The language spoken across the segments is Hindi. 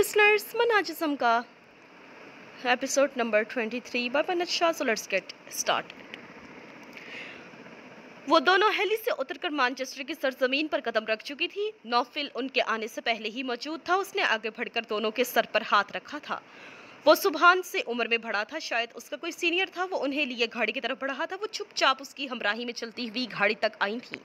लिसनर्स, मनाजिज़म का episode number 23 by Pannat Shah. So let's get started. वो दोनों हेली से उतरकर मैनचेस्टर की सरजमीन पर कदम रख चुकी थी। नौफिल उनके आने से पहले ही मौजूद था। उसने आगे बढ़कर दोनों के सर पर हाथ रखा था। वो सुभान से उम्र में बड़ा था, शायद उसका कोई सीनियर था। वो उन्हें लिए गाड़ी की तरफ बढ़ा था। वो चुपचाप उसकी हमराही में चलती हुई गाड़ी तक आई थी।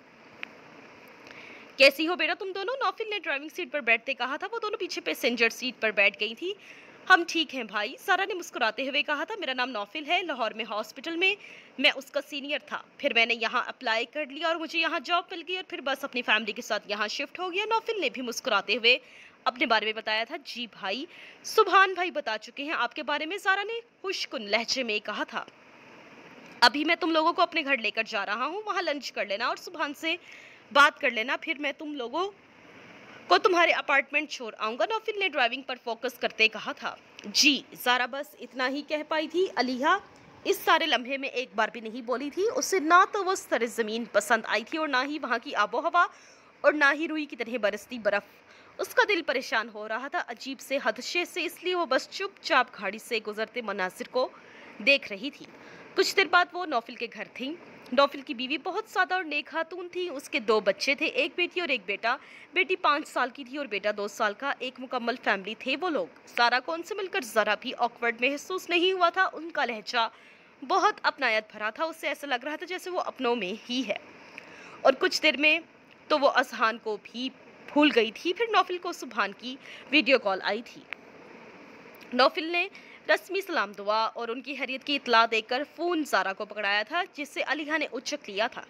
कैसी हो बेटा तुम दोनों? नौफिल ने ड्राइविंग सीट पर बैठते कहा था। वो दोनों पीछे पैसेंजर सीट पर बैठ गई थी। हम ठीक हैं भाई, सारा ने मुस्कुराते हुए कहा था। मेरा नाम नौफिल है, लाहौर में हॉस्पिटल में मैं उसका सीनियर था। फिर मैंने यहाँ अप्लाई कर लिया और मुझे यहाँ जॉब मिल गई और फिर बस अपनी फैमिली के साथ यहाँ शिफ्ट हो गया। नौफिल ने भी मुस्कुराते हुए अपने बारे में बताया था। जी भाई, सुभान भाई बता चुके हैं आपके बारे में, सारा ने खुशकुन लहजे में कहा था। अभी मैं तुम लोगों को अपने घर लेकर जा रहा हूँ, वहाँ लंच कर लेना और सुभान से बात कर लेना, फिर मैं तुम लोगों को तुम्हारे अपार्टमेंट छोड़ आऊंगा। नौफिल ने ड्राइविंग पर फोकस करते कहा था। जी, ज़ारा बस इतना ही कह पाई थी। अलीहा इस सारे लम्हे में एक बार भी नहीं बोली थी। उसे ना तो वो सरे ज़मीन पसंद आई थी और ना ही वहाँ की आबो हवा और ना ही रुई की तरह बरसती बर्फ़। उसका दिल परेशान हो रहा था अजीब से हदशे से, इसलिए वो बस चुपचाप गाड़ी से गुजरते मनासिर को देख रही थी। कुछ देर बाद वो नौफिल के घर थी। नौफिल की बीवी बहुत सादा और नेक खातून थी। उसके 2 बच्चे थे, एक बेटी और एक बेटा। बेटी 5 साल की थी और बेटा 2 साल का। एक मुकम्मल फैमिली थे वो लोग। सारा को उनसे मिलकर ज़रा भी ऑकवर्ड महसूस नहीं हुआ था। उनका लहजा बहुत अपनायत भरा था। उससे ऐसा लग रहा था जैसे वो अपनों में ही है। और कुछ देर में तो वो असहान को भी भूल गई थी। फिर नौफिल को सुभान की वीडियो कॉल आई थी। नौफिल ने रस्मी सलाम दुआ और उनकी हैरियत की इतला देकर फ़ोन ज़ारा को पकड़ाया था, जिससे अलीहा ने उचक लिया था।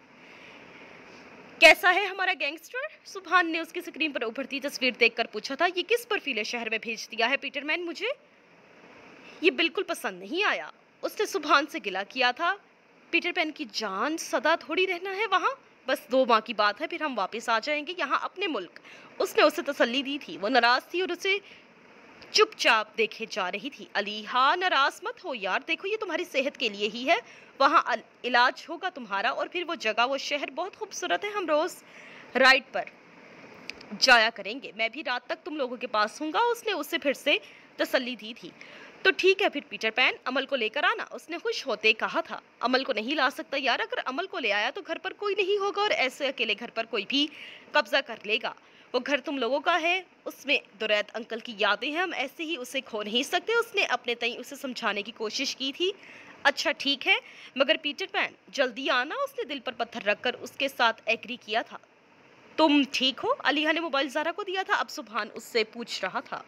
कैसा है हमारा गैंगस्टर? सुभान ने उसकी स्क्रीन पर उभरती तस्वीर देखकर पूछा था। ये किस बर्फीले शहर में भेज दिया है पीटरमैन? मुझे ये बिल्कुल पसंद नहीं आया। उसने सुभान से गिला किया था। पीटरपैन की जान सदा थोड़ी रहना है वहाँ, बस 2 माह की बात है, फिर हम वापस आ जाएंगे यहाँ अपने मुल्क। उसने उसे तसल्ली दी थी। वो नाराज़ थी और उसे चुपचाप देखे जा रही थी। अलीहा, नाराज मत हो यार, देखो ये तुम्हारी सेहत के लिए ही है। वहाँ इलाज होगा तुम्हारा और फिर वो जगह, वो शहर बहुत खूबसूरत है। हम रोज राइड पर जाया करेंगे, मैं भी रात तक तुम लोगों के पास हूँगा। उसने उससे फिर से तसल्ली दी थी। तो ठीक है फिर पीटर पैन, अमल को लेकर आना, उसने खुश होते कहा था। अमल को नहीं ला सकता यार, अगर अमल को ले आया तो घर पर कोई नहीं होगा और ऐसे अकेले घर पर कोई भी कब्जा कर लेगा। वो घर तुम लोगों का है, उसमें दुरैत अंकल की यादें हैं, हम ऐसे ही उसे खो नहीं सकते। उसने अपने तई उसे समझाने की कोशिश की थी। अच्छा ठीक है, मगर पीटर पैन जल्दी आना। उसने दिल पर पत्थर रखकर उसके साथ एग्री किया था। तुम ठीक हो? अलीहा ने मोबाइल ज़ारा को दिया था। अब सुभान उससे पूछ रहा था।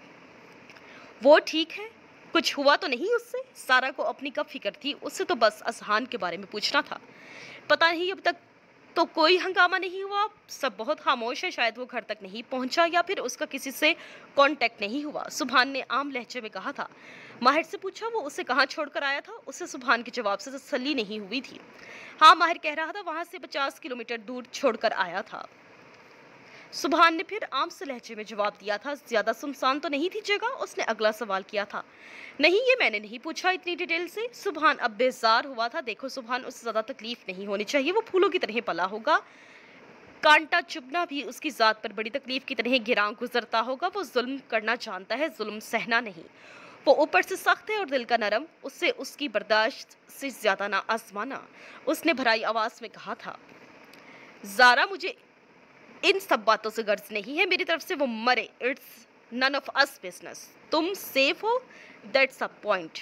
वो ठीक है, कुछ हुआ तो नहीं उससे? सारा को अपनी कब फिक्र थी, उससे तो बस असहान के बारे में पूछना था। पता नहीं, अब तक तो कोई हंगामा नहीं हुआ, सब बहुत खामोश है। शायद वो घर तक नहीं पहुंचा या फिर उसका किसी से कांटेक्ट नहीं हुआ। सुभान ने आम लहजे में कहा था। माहिर से पूछा वो उसे कहाँ छोड़कर आया था? उसे सुभान के जवाब से तसल्ली नहीं हुई थी। हाँ, माहिर कह रहा था वहां से 50 किलोमीटर दूर छोड़कर आया था। सुभान ने फिर आम से लहजे में जवाब दिया था। ज्यादा सुनसान तो नहीं थी जगह? उसने अगला सवाल किया था। नहीं, ये मैंने नहीं पूछा इतनी डिटेल से। सुभान अब बेजार हुआ था। देखो सुभान, उससे ज्यादा तकलीफ नहीं होनी चाहिए, वो फूलों की तरह पला होगा। कांटा चुभना भी उसकी जात पर बड़ी तकलीफ की तरह गिरा गुजरता होगा। वो जुल्म करना जानता है, जुल्म सहना नहीं। वो ऊपर से सख्त है और दिल का नरम, उससे उसकी बर्दाश्त से ज्यादा ना आजमाना। उसने भराई आवाज में कहा था। ज़ारा, मुझे इन सब बातों से गर्ज नहीं है, मेरी तरफ से वो मरे, it's none of us business. तुम सेफ हो, दैट्स अ पॉइंट।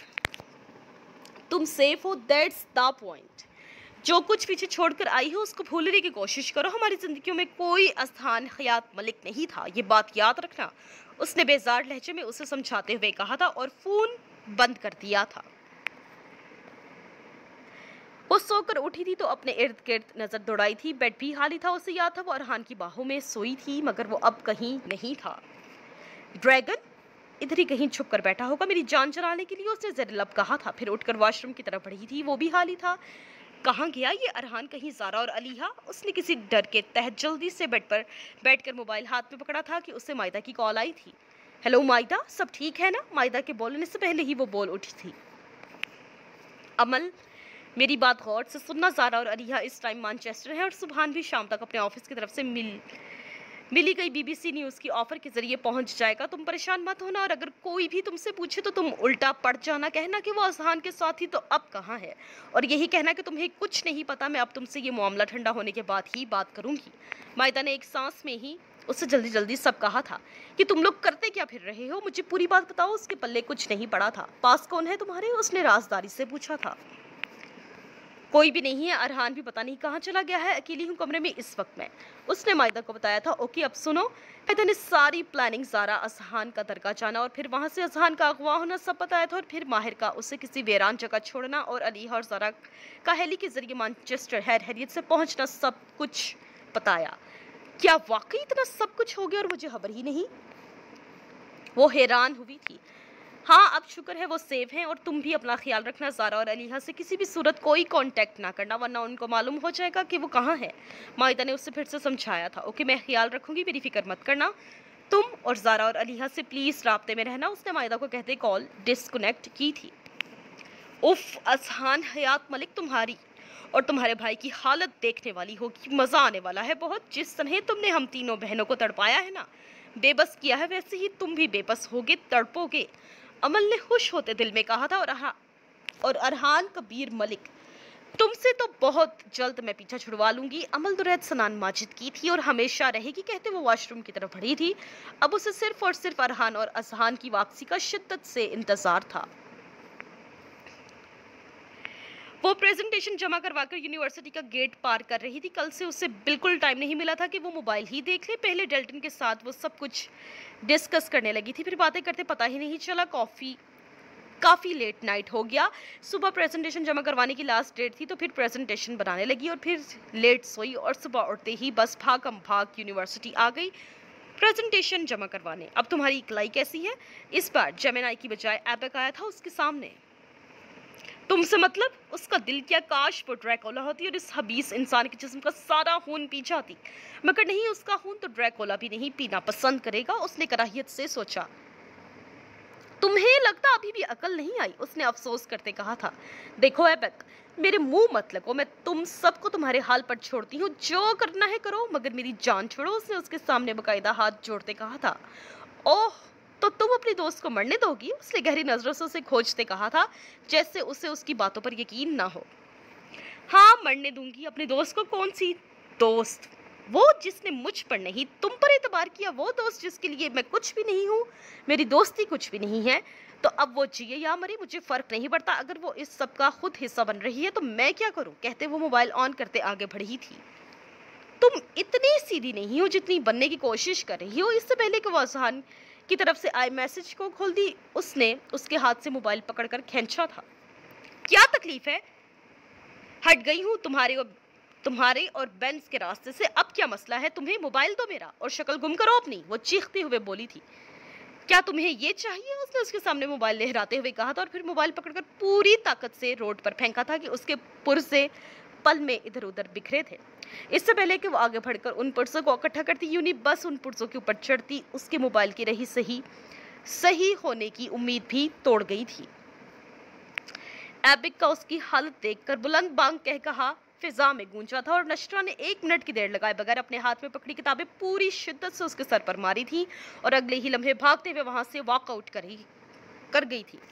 तुम सेफ हो, दैट्स द पॉइंट। जो कुछ पीछे छोड़कर आई हो उसको भूलने की कोशिश करो। हमारी जिंदगियों में कोई स्थान हयात मलिक नहीं था, ये बात याद रखना। उसने बेजार लहजे में उसे समझाते हुए कहा था और फोन बंद कर दिया था। वो सोकर उठी थी तो अपने इर्द गिर्द नजर दौड़ाई थी। बेड भी खाली था। उसे याद था वो अरहान की बाहों में सोई थी, मगर वो अब कहीं नहीं था। ड्रैगन इधर ही कहीं छुप कर बैठा होगा मेरी जान चुराने के लिए, उसने ज़र लब कहा था। फिर उठकर वॉशरूम की तरफ बढ़ी थी, वो भी खाली था। कहाँ गया ये अरहान? कहीं ज़ारा और अलीहा? उसने किसी डर के तहत जल्दी से बेड पर बैठकर मोबाइल हाथ में पकड़ा था कि उससे मायदा की कॉल आई थी। हेलो मायदा, सब ठीक है ना? मायदा के बोलने से पहले ही वो बोल उठी थी। अमल, मेरी बात गौर से सुनना। ज़ारा और अलीहा इस टाइम मैनचेस्टर है और सुभान भी शाम तक अपने ऑफिस की तरफ से मिली गई बीबीसी न्यूज़ की ऑफर के जरिए पहुंच जाएगा। तुम परेशान मत होना और अगर कोई भी तुमसे पूछे तो तुम उल्टा पड़ जाना, कहना कि वो अजहान के साथ ही तो अब कहाँ है, और यही कहना कि तुम्हें कुछ नहीं पता, मैं अब तुमसे ये मामला ठंडा होने के बाद ही बात करूंगी। मायदा ने एक सांस में ही उससे जल्दी जल्दी सब कहा था कि तुम लोग करते क्या फिर रहे हो, मुझे पूरी बात बताओ। उसके पल्ले कुछ नहीं पड़ा था। पास कौन है तुम्हारे, उसने राजदारी से पूछा था। कोई भी नहीं है, अरहान भी पता नहीं कहाँ चला गया है, अकेली हूँ कमरे में इस वक्त में, उसने मायदा को बताया था। ओके अब सुनो। मायदा ने सारी प्लानिंग ज़ारा अजहान का दरगाह जाना और फिर वहां से अजहान का अगवा होना सब बताया था, और फिर माहिर का उसे किसी वीरान जगह छोड़ना और अलीहा और ज़ारा का हेली के जरिए मैनचेस्टर हैरियत से पहुंचना सब कुछ बताया। क्या वाकई इतना सब कुछ हो गया और मुझे खबर ही नहीं? वो हैरान हुई थी। हाँ अब शुक्र है वो सेफ हैं, और तुम भी अपना ख्याल रखना। ज़ारा और अलीहा से किसी भी सूरत कोई कांटेक्ट ना करना, वरना उनको मालूम हो जाएगा कि वो कहाँ है। मायदा ने उससे फिर से समझाया था। ओके मैं ख्याल रखूंगी, मेरी फिक्र मत करना। तुम और ज़ारा और अलीहा से प्लीज़ राब्ते में रहना। उसने मायदा को कहते कॉल डिस्कनेक्ट की थी। उफ अजहान, हयात मलिक तुम्हारी और तुम्हारे भाई की हालत देखने वाली होगी, मज़ा आने वाला है बहुत। जिस तरह तुमने हम तीनों बहनों को तड़पाया है ना, बेबस किया है, वैसे ही तुम भी बेबस होगे, तड़पोगे। अमल ने खुश होते दिल में कहा था। और अरहान कबीर मलिक, तुमसे तो बहुत जल्द मैं पीछा छुड़वा लूंगी। अमल दुरैत सनान माजिद की थी और हमेशा रहेगी, कहते वो वॉशरूम की तरफ बढ़ी थी। अब उसे सिर्फ और सिर्फ अरहान और अजहान की वापसी का शिद्दत से इंतजार था। वो प्रेजेंटेशन जमा करवाकर यूनिवर्सिटी का गेट पार कर रही थी। कल से उसे बिल्कुल टाइम नहीं मिला था कि वो मोबाइल ही देख ले। पहले डेल्टन के साथ वो सब कुछ डिस्कस करने लगी थी, फिर बातें करते पता ही नहीं चला काफ़ी लेट नाइट हो गया। सुबह प्रेजेंटेशन जमा करवाने की लास्ट डेट थी, तो फिर प्रेजेंटेशन बनाने लगी और फिर लेट सोई, और सुबह उठते ही बस भागम भाग यूनिवर्सिटी आ गई प्रेजेंटेशन जमा करवाने। अब तुम्हारी इकलाई कैसी है? इस बार जेमिनाई की बजाय एबक आया था उसके सामने। तुमसे मतलब? उसका दिल क्या, काश वो ड्रैकोला होती और इस हबीस इंसान के जिस्म का सारा खून पी जाती, मगर नहीं, उसका खून तो ड्रैकोला भी नहीं पीना पसंद करेगा। उसने कराहियत से सोचा। तुम्हें लगता अभी भी अकल नहीं आई, उसने अफसोस करते कहा था। देखो एबक, मेरे मुंह मत लगो, मैं तुम सबको तुम्हारे हाल पर छोड़ती हूँ, जो करना है करो, मगर मेरी जान छोड़ो, उसने उसके सामने बकायदा हाथ जोड़ते कहा था। ओह, तो तुम अपनी दोस्त को मरने दोगी? उसने गहरी नजरों से उसे खोजते कहा था, जैसे उसे उसकी बातों पर यकीन ना हो। हाँ मरने दूंगी अपनी दोस्त को। कौन सी दोस्त? वो जिसने मुझ पर नहीं तुम पर एतबार किया, वो दोस्त जिसके लिए मैं कुछ भी नहीं हूँ, मेरी दोस्ती कुछ भी नहीं है। तो अब वो जिए या मरे मुझे फर्क नहीं पड़ता, अगर वो इस सब का खुद हिस्सा बन रही है तो मैं क्या करूँ, कहते वो मोबाइल ऑन करते आगे बढ़ी थी। तुम इतनी सीधी नहीं हो जितनी बनने की कोशिश कर रही हो। इससे पहले कि वो अजहान की तरफ से आए मैसेज को खोल दी, उसने उसके हाथ से मोबाइल पकड़कर खींचा था। क्या तकलीफ है? हट गई हूँ तुम्हारे और बेंस के रास्ते से। अब क्या मसला है तुम्हें? मोबाइल दो मेरा और शक्ल गुम करो अपनी, वो चीखते हुए बोली थी। क्या तुम्हें ये चाहिए? उसने उसके सामने मोबाइल लहराते हुए कहा था, और फिर मोबाइल पकड़कर पूरी ताकत से रोड पर फेंका था कि उसके पुर्जे पल में इधर उधर बिखरे थे। इससे पहले कि वो आगे बढ़कर उन पुर्जों को इकट्ठा करती, यूनी बस उन पुर्जों के ऊपर चढ़ती, उसके मोबाइल की रही सही होने की उम्मीद भी तोड़ गई थी। एबिक का उसकी हालत देखकर बुलंद बांग कह कहा फिजा में गूंजा था, और नशरा ने 1 मिनट की देर लगाए बगैर अपने हाथ में पकड़ी किताबें पूरी शिद्दत से उसके सर पर मारी थी, और अगले ही लम्हे भागते हुए वहां से वॉकआउट कर गई थी।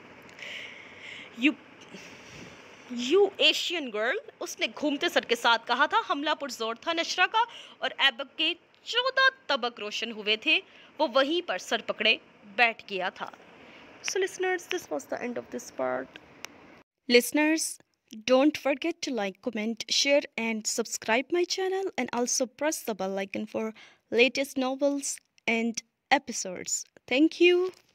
यू एशियन गर्ल, उसने घूमते सर के साथ कहा था। हमला पुरजोर था नशरा का, और एबक के 14 तबक रोशन हुए थे। वो वहीं पर सर पकड़े बैठ गया था। So listeners, this was the end of this part. Listeners, don't forget to like, comment, share and subscribe my channel, and also press the bell icon for latest novels and episodes. Thank you.